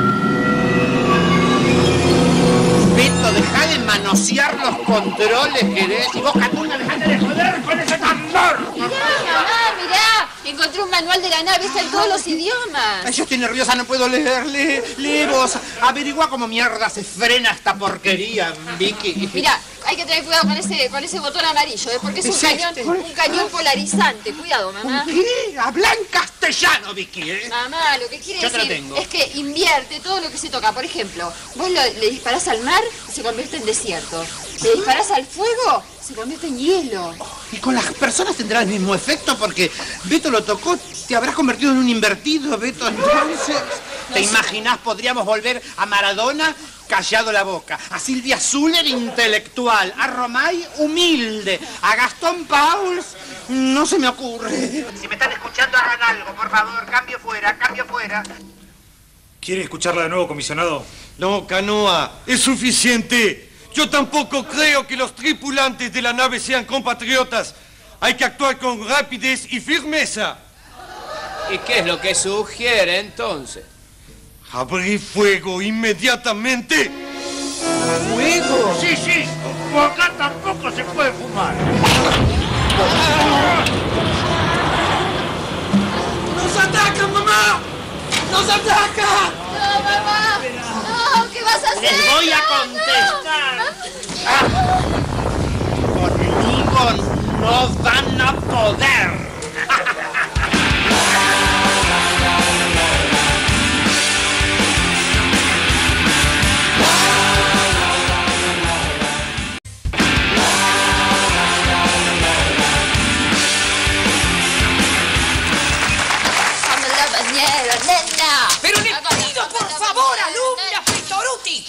Beto, deja de manosear los controles, querés. Y vos, Catuna, dejate de joder con ese tambor. Mamá, mirá. Encontré un manual de la nave, está en todos los idiomas. Ay, yo estoy nerviosa, no puedo leer. Lee vos. Averigua cómo mierda se frena esta porquería, Vicky. Mirá, hay que tener cuidado con ese botón amarillo, porque es un cañón polarizante. Cuidado, mamá. ¿Qué? Habla en castellano, Vicky, ¿eh? Mamá, lo que quiere Yo te lo decir tengo. es que invierte todo lo que se toca. Por ejemplo, vos le disparás al mar, se convierte en desierto. Le disparás al fuego, se convierte en hielo. Y con las personas tendrá el mismo efecto porque Beto lo tocó, te habrás convertido en un invertido, Beto. Entonces, ¿te imaginás? Podríamos volver a Maradona callado la boca, a Silvia Zuller intelectual, a Romay humilde, a Gastón Pauls no se me ocurre. Si me están escuchando, hagan algo, por favor. Cambio fuera, cambio fuera. ¿Quiere escucharla de nuevo, comisionado? No, Canoa, es suficiente. Yo tampoco creo que los tripulantes de la nave sean compatriotas. Hay que actuar con rapidez y firmeza. ¿Y qué es lo que sugiere entonces? Abrir fuego inmediatamente. ¿Fuego? Sí, sí. Por acá tampoco se puede fumar. ¡Nos atacan, mamá! ¡Nos atacan! No, mamá. No, ¿qué vas a hacer? Les voy a contestar. Conmigo no van a poder. Pero le pido, por favor, alumna Petoruti.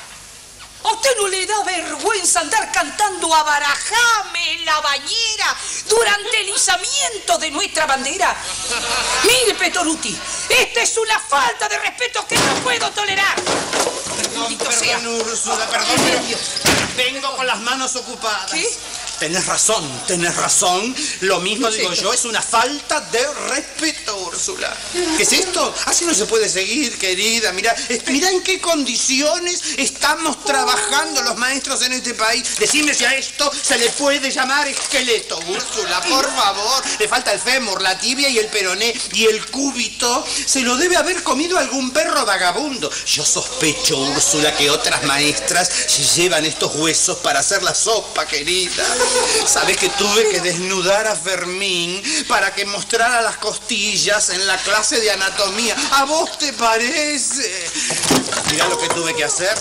¿A usted no le da vergüenza andar cantando Abarajame en la bañera durante el izamiento de nuestra bandera? Mire, Petoruti, esta es una falta de respeto que no puedo tolerar. Perdón, Úrsula, perdón, pero vengo con las manos ocupadas. ¿Qué? Tenés razón. Lo mismo digo yo, es una falta de respeto, Úrsula. ¿Qué es esto? Así no se puede seguir, querida. Mira en qué condiciones estamos trabajando los maestros en este país. Decime si a esto se le puede llamar esqueleto, Úrsula, por favor. Le falta el fémur, la tibia y el peroné. Y el cúbito se lo debe haber comido algún perro vagabundo. Yo sospecho, Úrsula, que otras maestras se llevan estos huesos para hacer la sopa, querida. ¿Sabes que tuve que desnudar a Fermín para que mostrara las costillas en la clase de anatomía? ¿A vos te parece? Mirá lo que tuve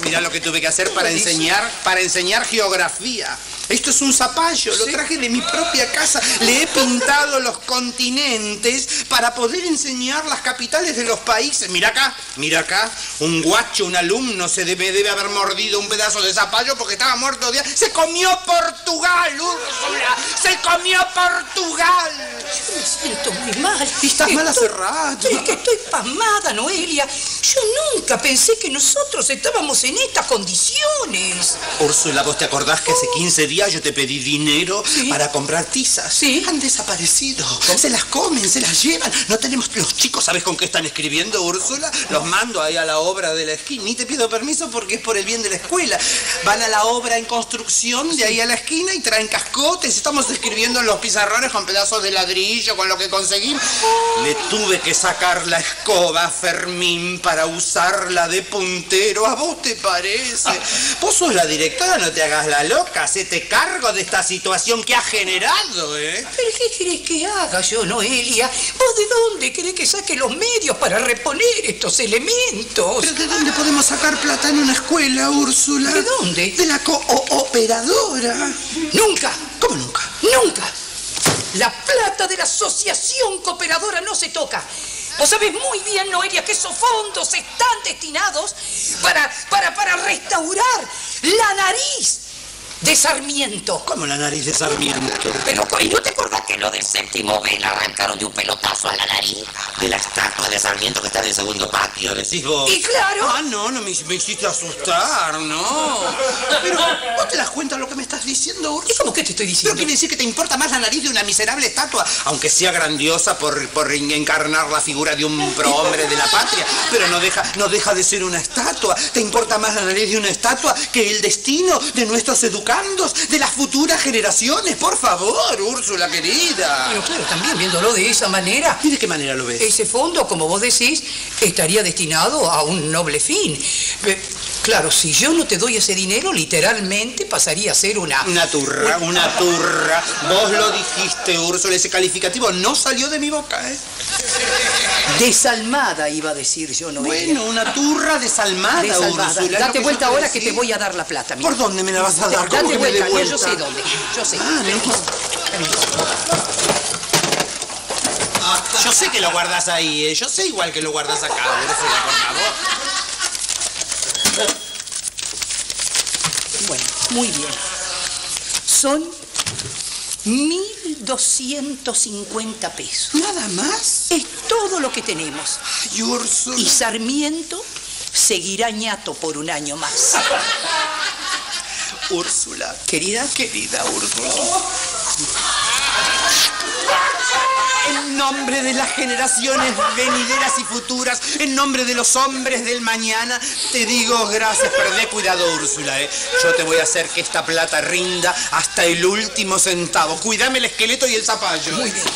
que hacer para enseñar geografía. Esto es un zapallo, lo traje de mi propia casa. Le he pintado los continentes para poder enseñar las capitales de los países. Mira acá, un guacho, un alumno se debe haber mordido un pedazo de zapallo porque estaba muerto de hambre. ¡Se comió Portugal, Úrsula! ¡Se comió Portugal! Yo me siento muy mal. Y estás mal hace rato. Es que estoy pasmada, Noelia. Yo nunca pensé que nosotros estábamos en estas condiciones. Úrsula, ¿vos te acordás que hace 15 días yo te pedí dinero para comprar tizas? Sí. Han desaparecido. Se las comen, se las llevan. No tenemos... Los chicos, ¿sabes con qué están escribiendo, Úrsula? Los mando ahí a la obra de la esquina. Ni te pido permiso porque es por el bien de la escuela. Van a la obra en construcción de ahí a la esquina y traen cascotes. Estamos escribiendo en los pizarrones con pedazos de ladrillo, con lo que conseguimos. Le tuve que sacar la escoba a Fermín para usarla de puntero. ¿A vos te parece? Vos sos la directora, no te hagas la loca. Hacete cargo de esta situación que has generado, ¿eh? ¿Pero qué querés que haga yo, Noelia? ¿Vos de dónde querés que saque los medios para reponer estos elementos? ¿Pero de dónde podemos sacar plata en una escuela, Úrsula? ¿De dónde? De la cooperadora. ¡Nunca! ¿Cómo nunca? ¡Nunca! La plata de la asociación cooperadora no se toca. Vos sabés muy bien, Noelia, que esos fondos están destinados para restaurar la nariz de Sarmiento. ¿Cómo la nariz de Sarmiento? Pero, ¿y no te acordás que los del séptimo B le arrancaron de un pelotazo a la nariz? De la estatua de Sarmiento que está en el segundo patio, decís vos. Y claro. Ah, no me hiciste asustar, no. Pero, ¿vos te das cuenta de lo que me estás diciendo, Úrsula? ¿Cómo que te estoy diciendo? Pero quiere decir que te importa más la nariz de una miserable estatua, aunque sea grandiosa por encarnar la figura de un prohombre de la patria, pero no deja de ser una estatua. ¿Te importa más la nariz de una estatua que el destino de nuestros educandos, de las futuras generaciones? Por favor, Úrsula querida. Pero claro, también viéndolo de esa manera. ¿Y de qué manera lo ves? Ese fondo, como vos decís, estaría destinado a un noble fin. Claro, si yo no te doy ese dinero, literalmente pasaría a ser una turra. Vos lo dijiste, Úrsula, ese calificativo no salió de mi boca, ¿eh? Desalmada iba a decir yo, no. Bueno, una turra desalmada, Úrsula. Date vuelta ahora que te voy a dar la plata, mira. ¿Por dónde me la vas a dar? ¿Cómo Date que me dé vuelta, vuelta? yo sé dónde. Yo sé. Yo sé que lo guardas ahí, ¿eh? Yo sé igual que lo guardas acá, Úrsula, por favor. Bueno, muy bien. Son 1.250 pesos. ¿Nada más? Es todo lo que tenemos. Ay, Úrsula. Y Sarmiento seguirá ñato por un año más. Úrsula. Querida Úrsula. En nombre de las generaciones venideras y futuras, en nombre de los hombres del mañana, te digo gracias, perdé cuidado, Úrsula, ¿eh? Yo te voy a hacer que esta plata rinda hasta el último centavo. Cuídame el esqueleto y el zapallo. Muy bien.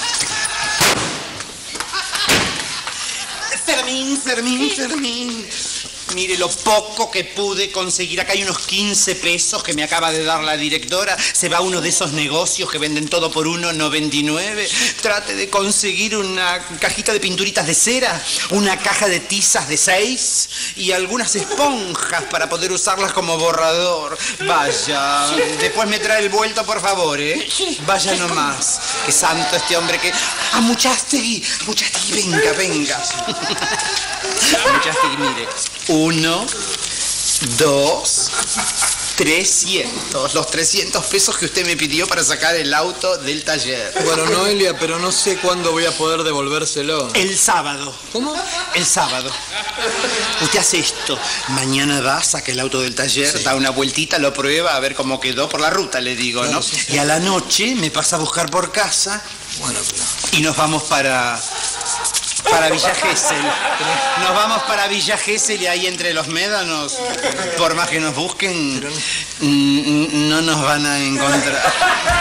Fermín. Mire lo poco que pude conseguir. Acá hay unos 15 pesos que me acaba de dar la directora. Se va a uno de esos negocios que venden todo por 1,99. Trate de conseguir una cajita de pinturitas de cera, una caja de tizas de 6 y algunas esponjas para poder usarlas como borrador. Vaya, después me trae el vuelto, por favor, ¿eh? Vaya nomás. Qué santo este hombre que... ¡Ah, Muchastegui, venga. Muchastegui, mire. 1, 2, 300. Los 300 pesos que usted me pidió para sacar el auto del taller. Bueno, Noelia, pero no sé cuándo voy a poder devolvérselo. El sábado. ¿Cómo? El sábado. Usted hace esto. Mañana va, saca el auto del taller, da una vueltita, lo prueba, a ver cómo quedó por la ruta, le digo, ¿no? Sí. Y a la noche me pasa a buscar por casa. Bueno, y nos vamos para Villa Gesell. Nos vamos para Villa Gesell y ahí entre los médanos, por más que nos busquen, no nos van a encontrar.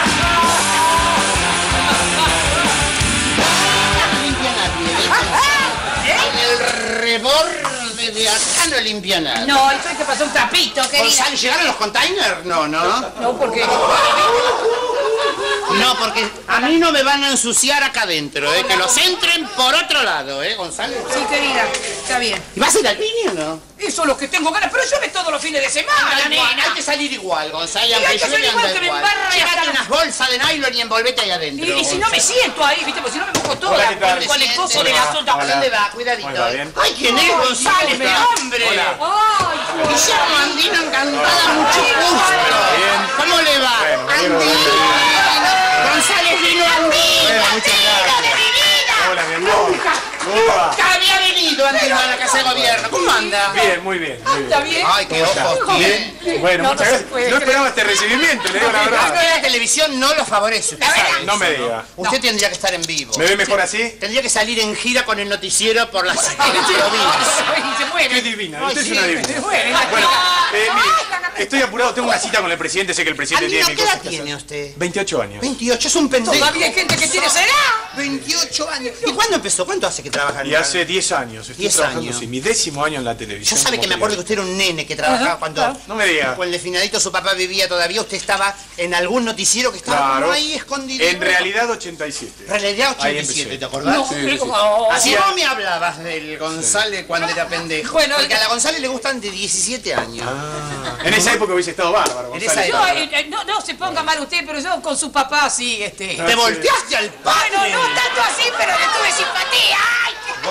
El reborde de acá no limpia nada. No, esto hay que pasar un trapito, querida. Gonzalo, ¿llegaron los containers? No. No, porque... No, porque a mí no me van a ensuciar acá adentro, que los entren por otro lado, Gonzalo. Sí, querida, está bien. ¿Y vas a ir al Pini o no? Eso es lo que tengo ganas, pero llueve todos los fines de semana, nena. Hay que salir igual, Gonzalo. Y hay que salir igual, que me embarre Llévate hasta... unas bolsas de nylon y envolvete ahí adentro. Y si no me siento ahí, ¿viste? Porque si no me mojo toda con el coso de la sonda. ¿A dónde va? Cuidadito. Ay, ¿quién es, Gonzalo? ¡Sáleme, hombre! Hola. Guillermo Andino, encantada, mucho gusto. ¿Cómo le va? Andino. González vino Andino. Muchas gracias. Hola, mi amor. Nunca había venido Andino a la casa de gobierno. ¿Cómo anda? Bien, muy bien. ¿Está bien? Ay, qué ojos tiene. Bueno, muchas gracias. No esperaba este recibimiento, le digo la verdad. La televisión no lo favorece, usted sabe. No me diga. Usted tendría que estar en vivo. ¿Me ve mejor así? Tendría que salir en gira con el noticiero por las provincias. Se muere. Qué divina, usted es una divina. Bueno, mire, estoy apurado, tengo una cita con el presidente, sé que el presidente Andino, tiene ¿qué edad cosas que tiene hacer. usted? 28 años. 28, es un pendejo. Todavía hay gente que tiene esa edad. 28 años. ¿Y cuándo empezó? ¿Cuánto hace que trabaja en Y hace 10 años. Estoy 10 trabajando, años. sí, mi 10º año en la televisión. Yo sabe que me acuerdo que usted era un nene que trabajaba cuando... No me diga. Con el finadito su papá vivía todavía. Usted estaba en algún noticiero que estaba Claro. ahí escondido. En realidad 87. Realidad Ahí 87, empecé. ¿te acordás? No, sí, sí, sí. Así no me hablabas del González cuando era pendejo. Bueno, porque a la González le gustan de 17 años. En esa época hubiese estado bárbaro, En esa González. época. No se ponga mal usted, pero yo con su papá sí, Te volteaste al padre. Bueno, no tanto así, pero le tuve simpatía. ¡Ay!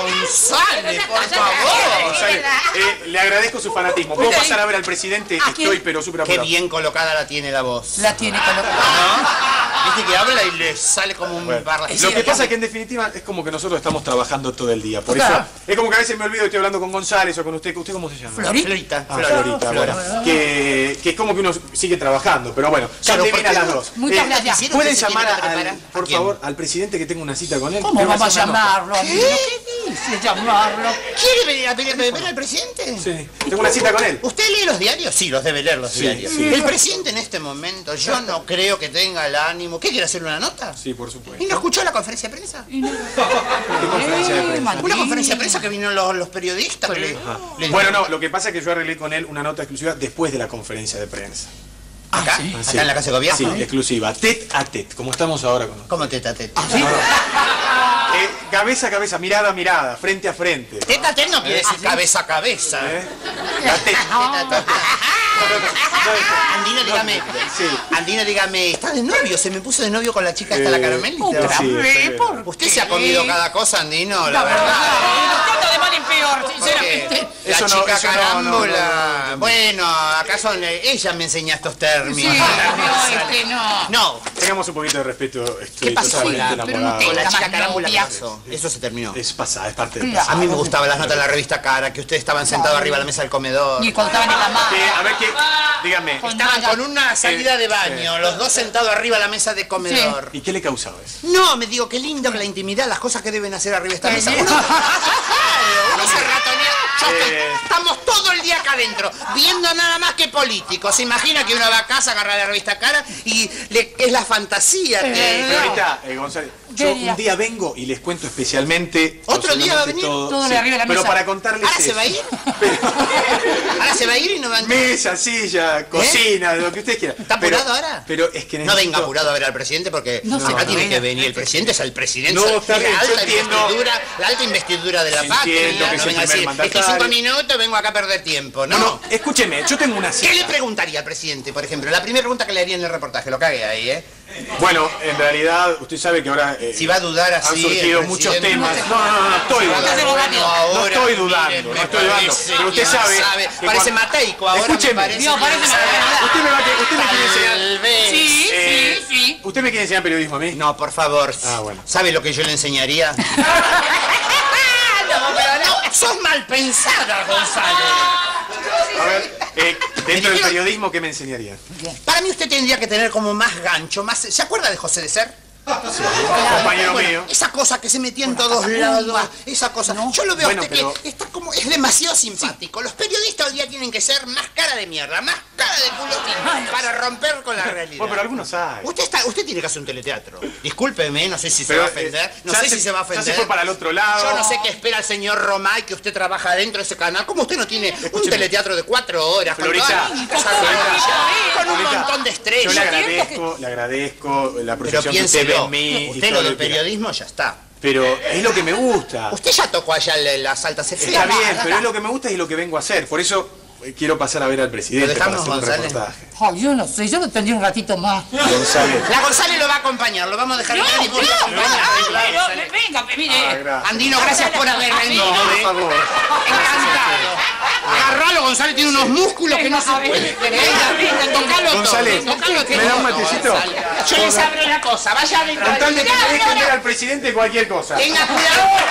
González, por favor. González, le agradezco su fanatismo. ¿Puedo pasar a ver al presidente? Estoy pero súper Qué apurado. bien colocada la tiene la voz. La tiene colocada. ¿No? Viste que habla y le sale como un barra. Lo que pasa es que en definitiva es como que nosotros estamos trabajando todo el día. Por eso es como que a veces me olvido y estoy hablando con González o con usted. ¿Usted cómo se llama? Florita. Florita, bueno. Que es como que uno sigue trabajando, pero bueno, son divinas las dos. Muchas gracias. ¿Pueden llamar por favor al presidente que tengo una cita con él? ¿Cómo vamos a llamarlo? ¿Qué dice llamarlo? ¿Quiere venir a ver al presidente? Sí, tengo una cita con él. ¿Usted lee los diarios? Sí, los debe leer los diarios. Sí. El presidente en este momento, yo no creo que tenga el ánimo. ¿Qué quiere hacer, una nota? Sí, por supuesto. ¿Y no escuchó la conferencia de prensa? ¿Qué conferencia de prensa? Una conferencia de prensa que vinieron los periodistas. Bueno, no, lo que pasa es que yo arreglé con él una nota exclusiva después de la conferencia de prensa. ¿Acá? Sí. ¿Acá en la Casa de Gobierno? Sí, exclusiva. Tete a tete, como estamos ahora con... ¿Cómo tete a tete? Cabeza a cabeza, mirada a mirada, frente a frente. Tete a tete no quiere decir cabeza a cabeza. La tete. Andina, dígame. Andina, dígame, ¿está de novio? Se me puso de novio con la chica hasta la caramelita. ¿Usted se ha comido cada cosa, Andino? La verdad. De mal en peor, sinceramente. La chica carámbula. Bueno, ¿acaso ella me enseña estos términos? No. Tengamos un poquito de respeto. ¿Qué pasó? Con la chica carámbula, ¿qué pasó? Eso se terminó. Es pasada, es parte del pasado. A mí me gustaban las notas de la revista Cara, que ustedes estaban sentados arriba de la mesa del comedor. Y contaban en la mano. A ver qué... Dígame. Estaban con una salida de baño, los dos sentados arriba de la mesa de comedor. ¿Y qué le causaba eso? No, me digo, qué lindo que la intimidad, las cosas que deben hacer arriba de esta mesa. Uno se ratonea. Estamos todo el día acá adentro, viendo nada más que políticos. Se imagina que uno va a casa, agarra la revista Cara y es la fantasía. Pero ahorita, González, yo un día vengo y les cuento especialmente... ¿Otro día va a venir? Todo de arriba de la mesa. Pero para contarles ¿Ahora se va a ir? ¿Ahora se va a ir y no va a entrar? Mesa, silla, cocina, lo que ustedes quieran. ¿Está apurado ahora? Pero es que no venga apurado a ver al presidente porque acá tiene que venir. El presidente es el presidente. No, está bien, la alta investidura de la patria. No venga a decir, estos 5 minutos vengo acá a perder tiempo. No, escúcheme, yo tengo una cita. ¿Qué le preguntaría al presidente, por ejemplo? La primera pregunta que le haría en el reportaje, lo cagué ahí, ¿eh? Bueno, en realidad, usted sabe que ahora... si va a dudar así... Han surgido muchos temas. No estoy dudando. No estoy dudando. Pero usted sabe... Parece mateico ahora. Escúcheme. No, parece Usted me quiere enseñar... Sí. ¿Usted me quiere enseñar periodismo a mí? No, por favor. Bueno. ¿Sabe lo que yo le enseñaría? No, sos mal pensada, González. A ver, dentro del periodismo, ¿qué me enseñaría? Para mí usted tendría que tener como más gancho, más... ¿Se acuerda de José de Ser? Sí, compañero mío. Esa cosa que se metía en todos lados, esa cosa. Yo lo veo a usted que está como... Es demasiado simpático. Los periodistas hoy día tienen que ser más cara de mierda, más cara de culotín, para romper con la realidad. Bueno, pero algunos saben. Usted tiene que hacer un teleteatro. Discúlpeme, no sé si se va a ofender. No sé si se va a ofender. Ya se fue para el otro lado. Yo no sé qué espera el señor Romay, que usted trabaja dentro de ese canal. ¿Cómo usted no tiene un teleteatro de 4 horas? Florita, con un montón de estrellas. Yo le agradezco la profesión que usted ve en mí. Usted lo del periodismo ya está. Pero es lo que me gusta. Usted ya tocó allá las altas esferas. Está bien, pero es lo que me gusta y lo que vengo a hacer. Por eso quiero pasar a ver al presidente para hacer un reportaje. Ay, yo no sé, yo no tendría un ratito más. González. La González lo va a acompañar, lo vamos a dejar entrar y voy a acompañar. Venga, mire. Andino, gracias por haber venido. Por favor. Encantado. Agarralo, González tiene unos músculos que no se pueden creer. Venga, tocalo González, todo. ¿me da un matecito? Yo les abro la cosa, vaya adentro. Con tal de que me dejen ver al presidente cualquier cosa. Tenga cuidado.